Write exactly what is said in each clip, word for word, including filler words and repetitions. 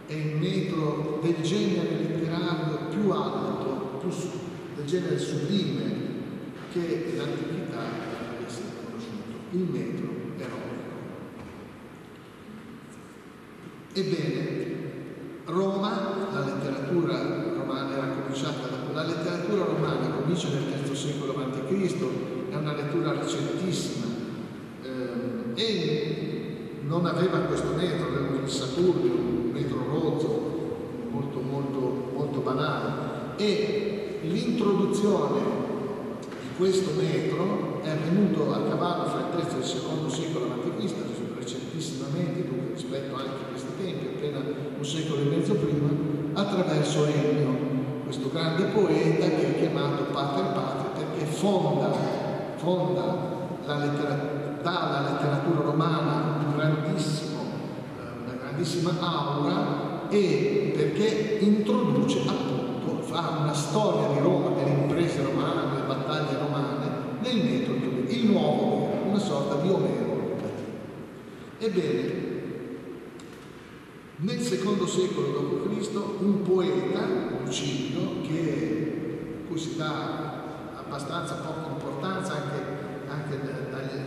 è il metro del genere letterario più alto, più su, del genere sublime che l'antichità avesse conosciuto, il metro eroico. Ebbene, Roma, la letteratura romana era cominciata, la letteratura romana comincia nel terzo secolo avanti Cristo, è una lettura recentissima eh, e non aveva questo metro, aveva il Saturnio, un metro rozzo, molto molto molto banale, e l'introduzione di questo metro è avvenuto a cavallo fra il terzo e il secondo secolo avanti Cristo, recentissimamente, dunque rispetto anche a questi tempi, appena un secolo e mezzo prima, attraverso Ennio, questo grande poeta che è chiamato Pater Patria perché fonda, fonda la letteratura, dà alla letteratura romana un grandissimo, una grandissima aura, e perché introduce appunto, fa una storia di Roma, delle imprese romane, delle battaglie romane, nel metodo, il nuovo Omero, una sorta di Omero. Ebbene, nel secondo secolo dopo Cristo un poeta, Lucilio, che cui si dà abbastanza poca importanza anche, anche dagli,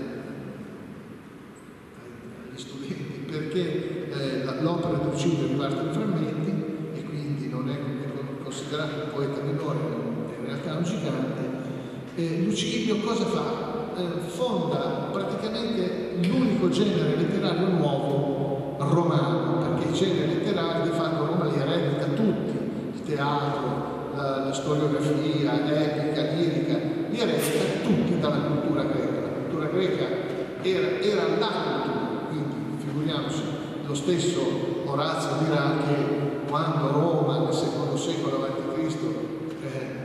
dagli studenti, perché eh, l'opera di Lucilio è rimasta in frammenti e quindi non è considerato un poeta minore, in realtà è un gigante. Eh, Lucilio cosa fa? Fonda praticamente l'unico genere letterario nuovo romano, perché i generi letterari di fatto Roma li eredita tutti, il teatro, la, la storiografia, l'epica, lirica, li eredita tutti dalla cultura greca. La cultura greca era, era la cultura, quindi figuriamoci, lo stesso Orazio dirà che quando Roma nel secondo secolo avanti Cristo eh,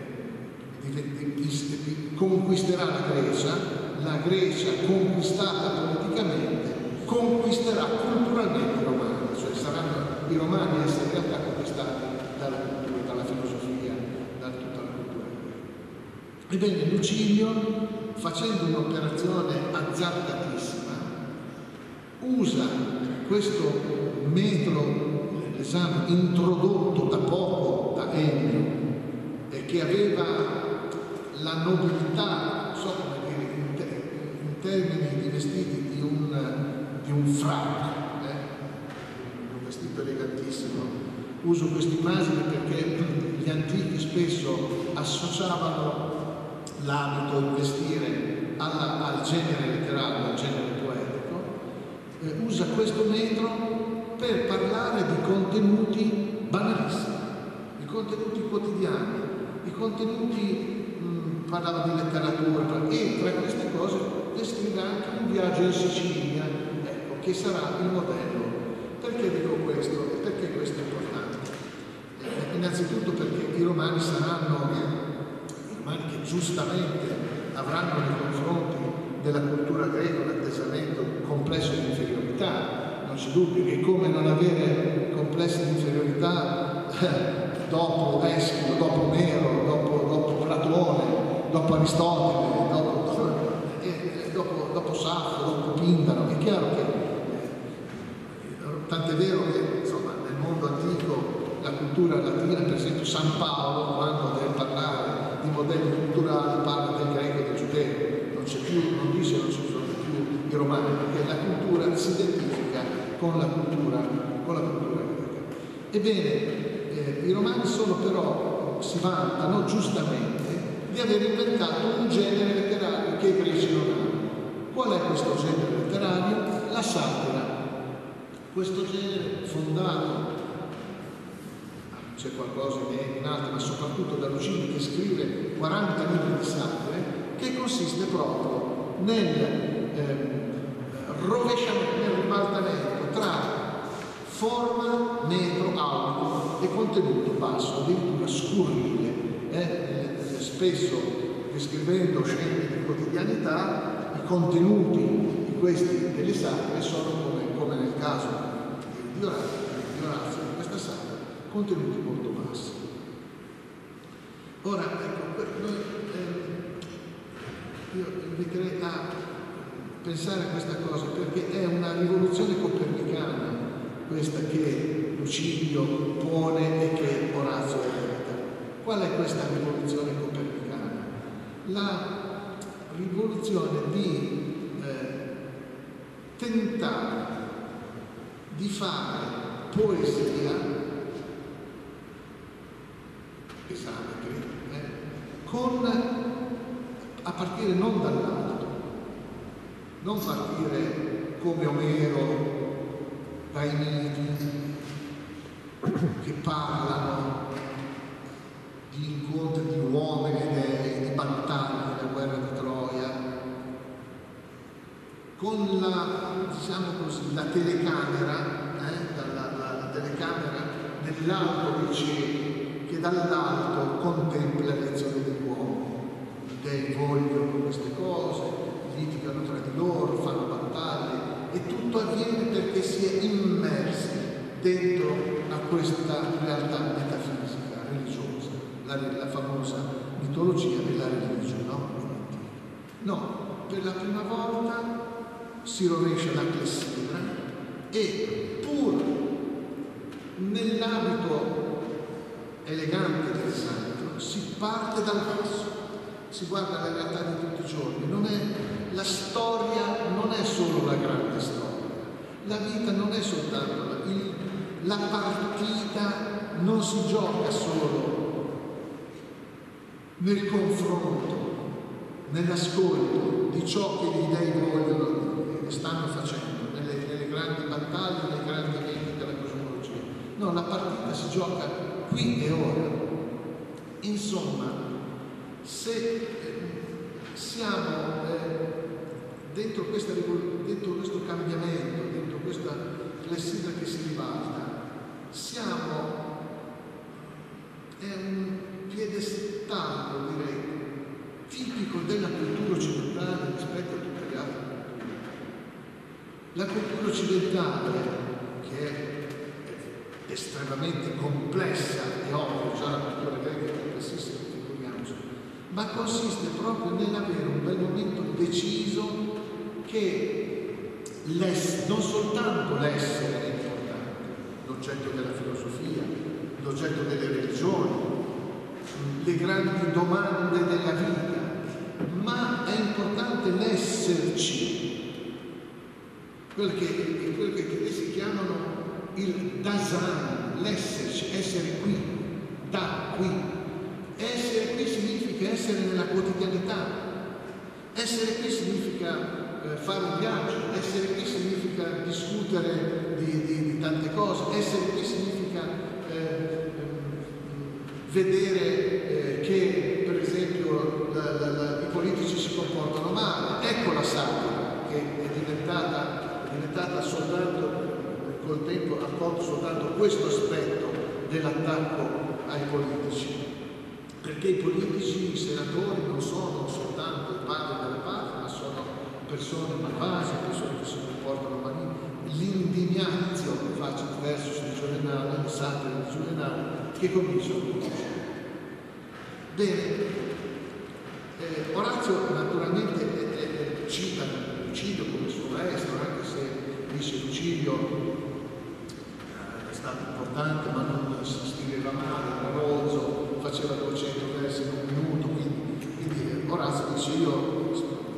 conquisterà la Grecia, la Grecia conquistata politicamente conquisterà culturalmente i romani, cioè saranno i romani a essere in realtà conquistati dalla cultura, dalla filosofia, da tutta la cultura greca. Ebbene, Lucilio, facendo un'operazione azzardatissima, usa questo metro, l'esame introdotto da poco da Ennio e che aveva la nobiltà, non so come dire, in, te, in termini di vestiti di un, di un frac, eh? Un vestito elegantissimo. Uso queste immagini perché gli antichi spesso associavano l'abito, il vestire alla, al genere letterario, al genere poetico. Eh, usa questo metro per parlare di contenuti banalissimi, di contenuti quotidiani, di contenuti parlava di letteratura e tra queste cose descrive anche un viaggio in Sicilia, ecco, che sarà il modello. Perché dico questo? E perché questo è importante? Eh, innanzitutto perché i romani saranno, i romani che giustamente avranno nei confronti della cultura greca un atteggiamento complesso di inferiorità. Non c'è dubbio che come non avere complessi di inferiorità eh, dopo Eschilo, dopo Omero, dopo, dopo Platone, dopo Aristotele, dopo, eh, dopo, dopo Saffo, dopo Pindaro, è chiaro che, eh, tant'è vero che insomma, nel mondo antico la cultura latina, per esempio San Paolo, quando deve parlare di modelli culturali, parla del greco e del giudeo, non c'è più, non dice non ci sono più i romani, perché la cultura si identifica con la cultura, con la cultura greca. Ebbene, eh, i romani sono però, si vantano giustamente di aver inventato un genere letterario che i greci non hanno. Qual è questo genere letterario? La satira. Questo genere fondato, c'è qualcosa in altro, ma soprattutto da Lucilio che scrive quaranta libri di satire, che consiste proprio nel eh, rovesciamento, nel ribaltamento tra forma, metro, audio e contenuto basso, addirittura scurrile. Eh? Spesso descrivendo scene di quotidianità, i contenuti di questi delle satire sono come, come nel caso di Orazio, di Orazio, di questa satira, contenuti molto bassi. Ora, ecco, per noi, eh, io inviterei a pensare a questa cosa perché è una rivoluzione copernicana questa che Lucilio pone e che Orazio eredita. Qual è questa rivoluzione copernicana? La rivoluzione di eh, tentare di fare poesia, esame, eh, con, a partire non dall'alto, non partire come Omero dai miti che parlano di incontri di uomini e dei, di battaglie della guerra di Troia, con la, diciamo così, la telecamera, eh, la, la, la telecamera nell'alto dei cieli, che dall'alto contempla le azioni dell'uomo. I dei vogliono queste cose, litigano tra di loro, fanno battaglie, e tutto avviene perché si è immersi dentro a questa realtà metafisica, religiosa, la, la famosa mitologia della religione, no? No, per la prima volta si rovescia la clessidra e, pur nell'abito elegante del santo, si parte dal basso, si guarda la realtà di tutti i giorni. Non è, la storia non è solo la grande storia, la vita non è soltanto la, il, la partita non si gioca solo nel confronto, nell'ascolto di ciò che gli dei vogliono e stanno facendo nelle, nelle grandi battaglie, nei grandi eventi della cosmologia. No, la partita si gioca qui e ora. Insomma, se eh, siamo eh, dentro, questa, dentro questo cambiamento, dentro questa clessidra che si ribalta, siamo è un piedestallo, direi, tipico della cultura occidentale rispetto a tutte le altre culture. La cultura occidentale, che è estremamente complessa, è ovvio, già la cultura greca è complessissima, figuriamoci, ma consiste proprio nell'avere un bel momento deciso che non soltanto l'essere è importante, l'oggetto della filosofia, l'oggetto delle religioni, le grandi domande della vita, ma è importante l'esserci, quel che, quel che si chiamano il Dasein, l'esserci, essere qui, da qui. Essere qui significa essere nella quotidianità, essere qui significa eh, fare un viaggio, essere qui significa discutere di, di, di tante cose, essere qui significa eh, vedere eh, che per esempio la, la, la, i politici si comportano male. Ecco la satira che è diventata, è diventata soltanto col tempo, ha colto soltanto questo aspetto dell'attacco ai politici, perché i politici, i senatori non sono soltanto il padre della patria, ma sono persone malvagie, persone che si comportano malissimo. L'indignazio che faccio verso il giornale, le satire del giornale, che comincia a Bene, eh, Orazio naturalmente eh, eh, cita Lucilio come suo maestro, anche se dice Lucilio eh, è stato importante, ma non si scriveva male, era rozzo, faceva duecento versi in un minuto, quindi, quindi Orazio dice io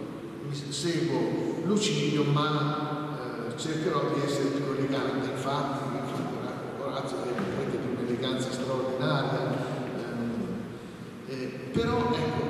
seguo Lucilio, ma eh, cercherò di essere più elegante. Infatti, infatti Orazio è un poeta di un'eleganza straordinaria. Eh, però ecco,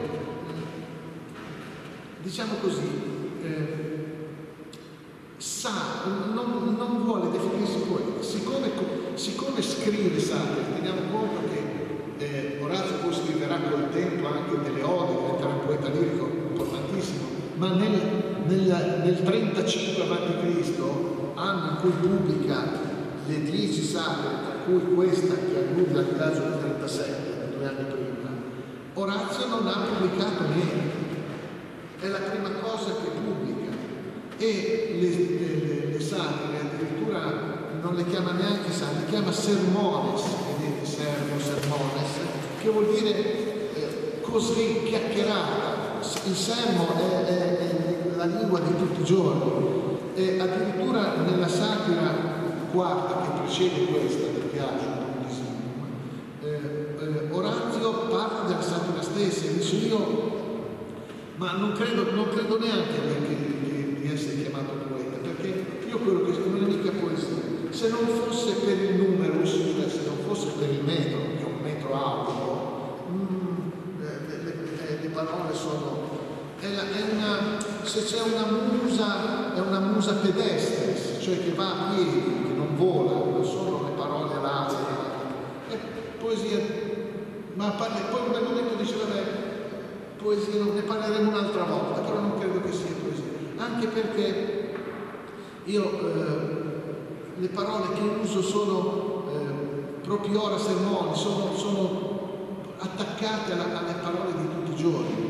diciamo così, eh, sa, non, non vuole definirsi poeta, siccome, siccome scrive satire, teniamo conto che eh, Orazio poi scriverà col tempo anche delle ode, diventerà un poeta lirico importantissimo, ma nel, nel, nel trentacinque avanti Cristo, anno in cui pubblica le dieci satire, tra cui questa che allude al viaggio del trentasette, due anni prima, Orazio non ha pubblicato niente, è la prima cosa che pubblica, e le, le, le satire addirittura non le chiama neanche satire, le chiama sermones, vedete, sermo, sermones, che vuol dire eh, così chiacchierata. Il sermo è, è, è la lingua di tutti i giorni, e addirittura nella satira quarta che precede questa, piace, un po' disinum. Eh, eh, Orazio parla della satira stessa e dice io, ma non credo, non credo neanche che, che, di essere chiamato poeta, perché io quello che non è mica poesia. Se non fosse per il numerus, cioè se non fosse per il metro, che è un metro aulico, mm, le, le, le parole sono... È la, è una, se c'è una musa, è una musa pedestre, cioè che va a piedi, che non vola, non sono le parole razze, è poesia. Ma parli, poi in quel momento dice, vabbè, poesia, ne parleremo un'altra volta, però non credo che sia poesia. Anche perché io... Eh, le parole che uso sono eh, proprio ora sermoni, sono, sono attaccate alla, alle parole di tutti i giorni.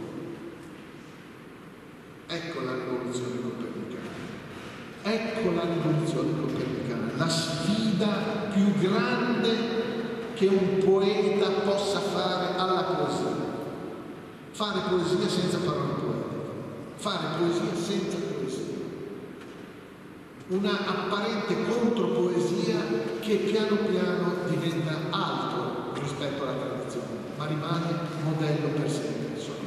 Ecco la rivoluzione copernicana. Ecco la rivoluzione copernicana, la sfida più grande che un poeta possa fare alla poesia. Fare poesia senza parole poetiche, fare poesia senza poesia. Una apparente contropoesia che piano piano diventa altro rispetto alla tradizione, ma rimane modello per sempre, sono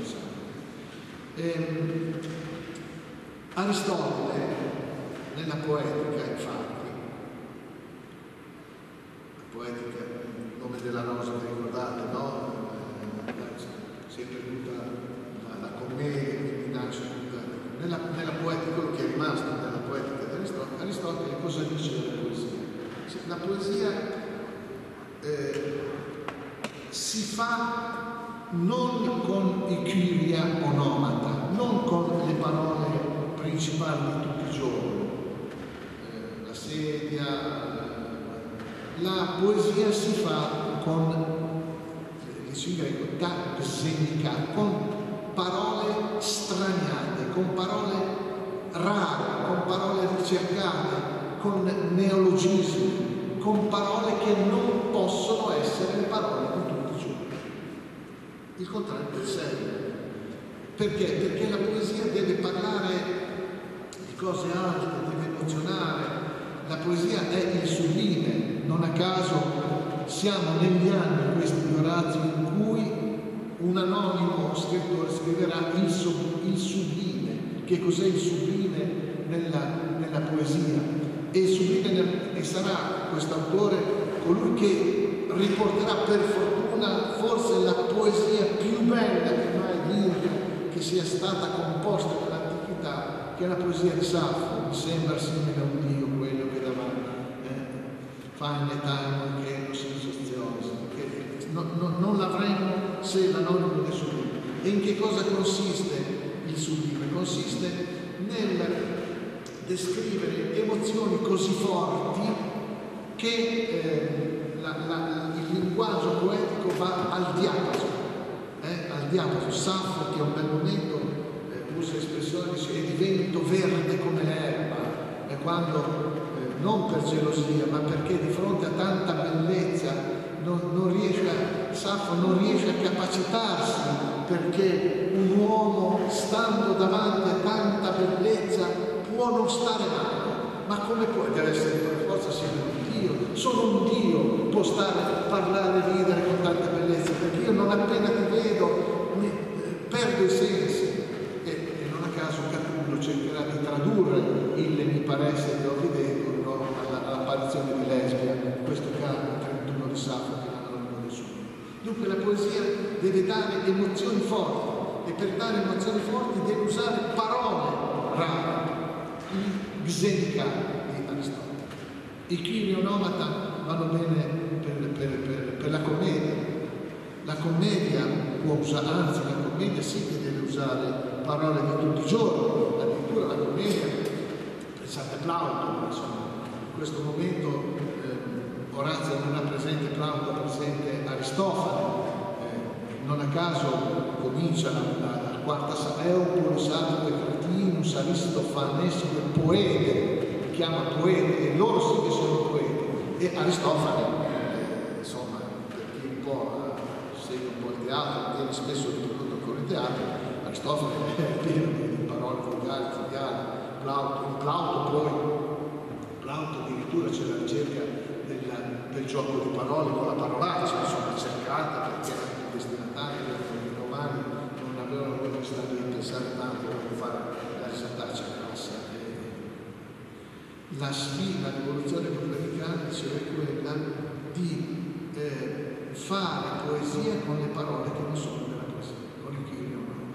ehm, Aristotele, nella poetica, infatti, la poetica, il nome della rosa, vi ricordate, no? Eh, si è perduta la, la commedia, quindi nasce tutta, nella, nella poetica, quello che è rimasto nella poetica di Aristotele, Aristotele cosa dice della poesia? La poesia eh, si fa non con i kyria onomata, non con le parole principali di tutti i giorni, eh, la sedia, la poesia si fa con, dice in greco, da xenica, con parole straniate, con parole rare, con parole ricercate, con neologismi, con parole che non possono essere le parole di tutti i giorni. Il contrario del serio. Perché? Perché la poesia deve parlare di cose alte, deve emozionare. La poesia è il sublime. Non a caso siamo negli anni, questi di Orazio, in cui un anonimo scrittore scriverà il, sub, il sublime. Che cos'è il sublime nella, nella poesia? E il sublime nel, e sarà questo autore colui che riporterà per fortuna forse la poesia più bella che mai lirica che sia stata composta nell'antichità, che è la poesia di Saffo. Mi sembra simile a un dio quello che davanti eh, fa in età che non si soziosa, che non, non, non l'avremmo se l'anonimo del sublime. E in che cosa consiste il sublime? Consiste nel descrivere emozioni così forti che eh, la, la, il linguaggio poetico va al diapaso, eh, al diapaso. Saffo, che a un bel momento eh, usa espressioni e divento verde come l'erba, e quando eh, non per gelosia, ma perché di fronte a tanta bellezza non, non riesce a, Saffo non riesce a capacitarsi, perché un uomo stando davanti a tanta bellezza può non stare male, ma come può? Deve essere per forza sempre un Dio, solo un Dio può stare, parlare, ridere con tanta bellezza, perché io non appena ti vedo mi, eh, perdo i sensi. E, e non a caso Catullus cercherà di tradurre il mi paresse di Ovidio, no, alla, all'apparizione di Lesbia, in questo caso trentuno di Saffo, che non hanno nessuno. Dunque la poesia deve dare emozioni forti, e per dare emozioni forti deve usare parole rare. Il xenica di Aristotele. I chirionomata vanno bene per, per, per, per la commedia. La commedia può usare, anzi la commedia sì che deve usare parole di tutti i giorni, addirittura la commedia, pensate a Plauto, insomma, in questo momento eh, Orazio non ha presente Plauto, ha presente Aristofane, eh, non a caso comincia la, la, la quarta Eupolis Atque Cretinus Aristofanes Poete, chiama poete, e loro sì che sono poeti. E Aristofane, eh, insomma, per chi un po' segue un po' il teatro, viene spesso riprodotto ancora in teatro, Aristofane è pieno di parole volgari, triviali. Plauto, in Plauto poi, Plauto addirittura c'è la ricerca della, del gioco di parole con la parolaccia, insomma, cercata, perché anche i destinatari, i romani non avevano necessità di pensare tanto per fare la risaltaccia grassa. La sfida, la rivoluzione copernicana diceva quella di eh, fare poesia con le parole che non sono della poesia, con il Kyrie romano.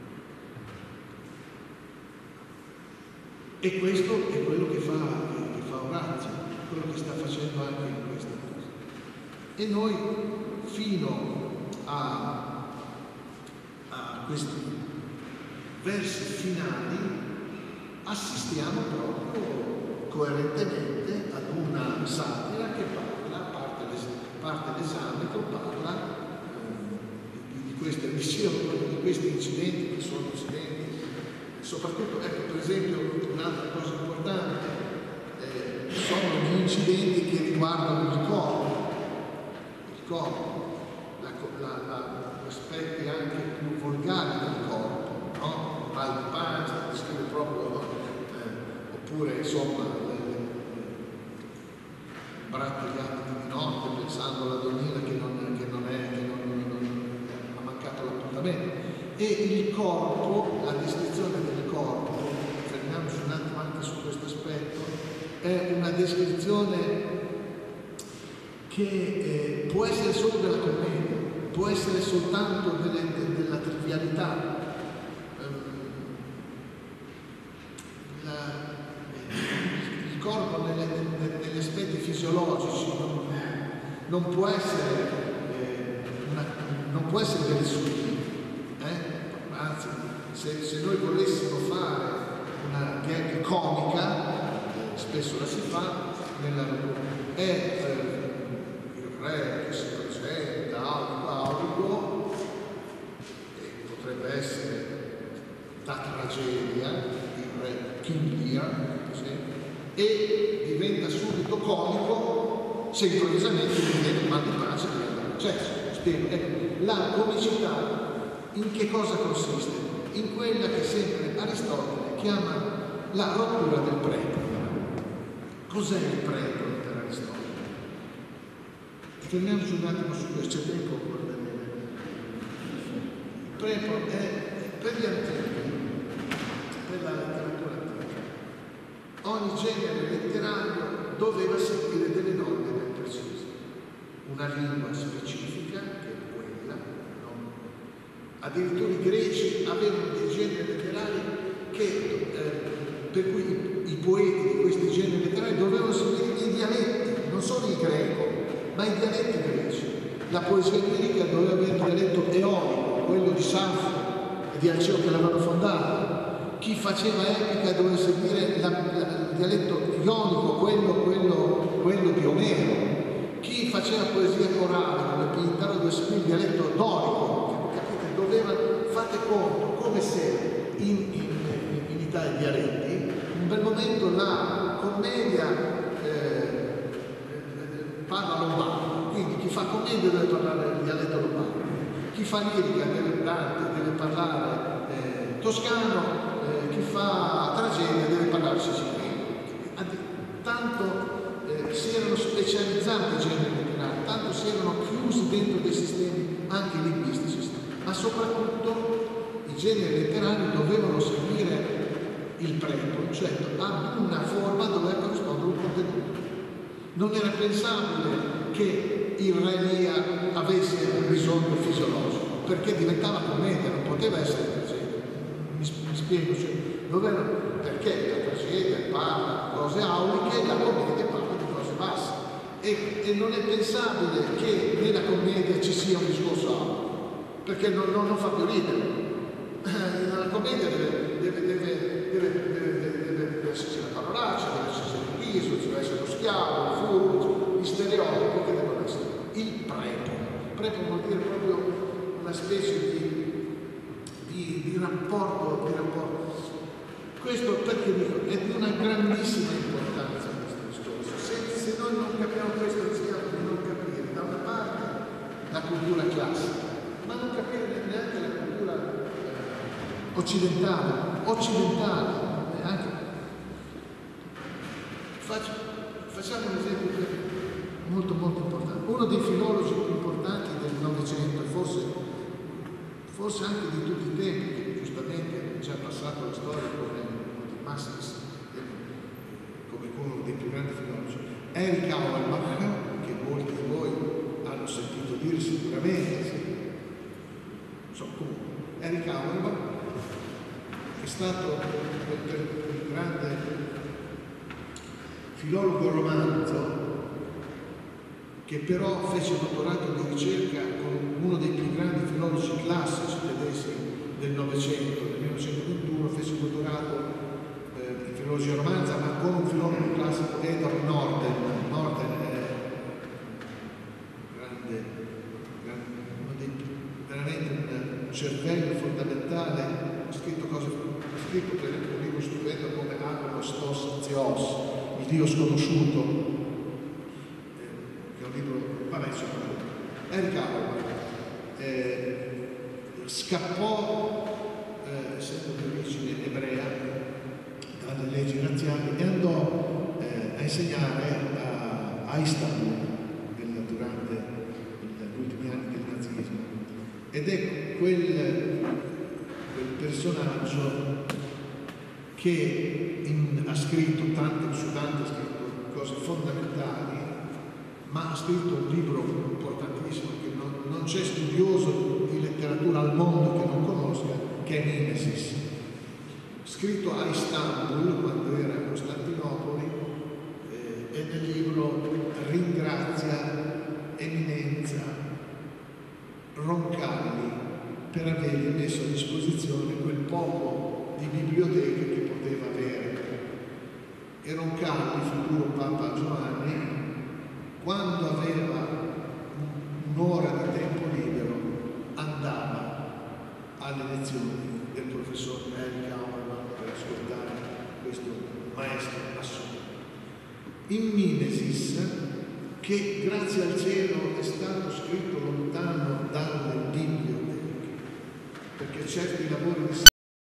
E questo è quello che fa, che fa Orazio, quello che sta facendo anche in questa cosa. E noi fino a, a questi versi finali assistiamo proprio coerentemente ad una satira che parla, parte, l'es parte l'esame che parla eh, di, di queste missioni, di questi incidenti che sono incidenti. Soprattutto, ecco, per esempio, un'altra cosa importante eh, sono gli incidenti che riguardano il corpo, il corpo, gli aspetti anche più volgari del corpo, no? Mal di pancia, descrive proprio, no? eh, oppure insomma brattigati di notte pensando alla donnina che non, che non è, che non, non, non ha mancato l'appuntamento. E il corpo, la descrizione del corpo, fermiamoci un attimo anche su questo aspetto, è una descrizione che eh, può essere solo della commedia, può essere soltanto delle, de, della trivialità. La, il corpo nelle, nelle, negli aspetti fisiologici non, non può essere eh, una, non può essere delle suddivisioni. Eh? Anzi, se, se noi volessimo fare una gag comica, eh, spesso la si fa, nella, è eh, il re che si presenta aulico aulico, e potrebbe essere la tragedia, il re King Lear, e diventa subito comico se improvvisamente gli viene il mal di pancia e diventa processo. Spiego, ecco, la comicità in che cosa consiste? In quella che sempre Aristotele chiama la rottura del preto. Cos'è il preto per Aristotele? Fermiamoci un attimo su questo, c'è tempo per vedere. Il preto è per gli antichi, per la letteratura antica. Ogni genere letterario doveva seguire delle norme ben precise, una lingua specifica, che è quella, no? Addirittura i greci avevano dei generi letterari che, eh, per cui i, i poeti di questi generi letterari dovevano seguire i dialetti, non solo il greco, ma i dialetti greci. La poesia lirica doveva avere il dialetto eolico, quello di Safo e di Alceo che l'avevano fondato. Chi faceva epica doveva seguire la, la, il dialetto ionico, quello, quello, quello di Omero. Chi faceva poesia corale come Pintaro doveva seguire il dialetto dorico. Capite? Doveva, fate conto, come se in, in, in Italia dialetti, in un bel momento la commedia eh, parla lombardo, quindi chi fa commedia deve parlare il dialetto lombardo, chi fa lirica deve, deve parlare eh, toscano, chi fa tragedia deve parlare siciliano. Tanto eh, si erano specializzati i generi letterari, tanto si erano chiusi dentro dei sistemi anche linguistici, ma soprattutto i generi letterari dovevano seguire il preto, cioè ad una forma doveva corrispondere un contenuto. Non era pensabile che il re Lia avesse un bisogno fisiologico, perché diventava commedia, non poteva essere tragedia. Mi, mi spiego, cioè, doveva, perché la tragedia parla di cose auliche e la commedia parla di cose basse. E, e non è pensabile che nella commedia ci sia un discorso aulico, perché non, non, non fa più ridere. La commedia deve, deve, deve, deve, deve, deve esserci la parolaccia, deve esserci il riso, ci deve essere lo schiavo, il furbo, gli stereotipi che devono essere. Il prepo. Prepo vuol dire proprio una specie di Di, di rapporto, di rapporto. Questo perché dico, è di una grandissima importanza questo discorso. Se, se noi non capiamo questo rischiamo di non capire da una parte la cultura classica, ma non capire neanche la cultura eh, occidentale, occidentale, neanche. Faccio, facciamo un esempio molto dei filologi più importanti del Novecento, forse, forse anche di tutti i tempi, che giustamente ci ha passato la storia come Massix, come uno dei più grandi filologi, Erich Auerbach, che molti di voi hanno sentito dire sicuramente, sì. Insomma, comunque, Erich Auerbach è stato il grande filologo romanzo, che però fece dottorato di ricerca con uno dei più grandi filologi classici tedeschi del Novecento, nel millenovecentoventuno, fece dottorato eh, in filologia romanza, ma con un filologo classico, Edward Norden. Norden è grande, grande, uno dei, veramente un cervello fondamentale, ha scritto cose, ha scritto per esempio un libro stupendo come Agnos Tos Theos, il Dio sconosciuto, vabbè, insomma, Erich Auerbach eh, scappò, eh, essendo di origine ebrea, dalle leggi razziali e andò eh, a insegnare a, a Istanbul del, durante gli ultimi anni del nazismo. Ed è quel, quel personaggio che in, ha scritto tante, su tante ha scritto cose fondamentali, ma ha scritto un libro importantissimo che non, non c'è studioso di letteratura al mondo che non conosca, che è Mimesis, scritto a Istanbul quando era a Costantinopoli, eh, e nel libro ringrazia Eminenza Roncalli per avergli messo a disposizione quel poco di biblioteche che poteva avere. E Roncalli, futuro Papa Giovanni, quando aveva un'ora di tempo libero andava alle lezioni del professor Erich Auerbach per ascoltare questo maestro assoluto. In Mimesis, che grazie al cielo è stato scritto lontano dalle biblioteche, perché certi lavori di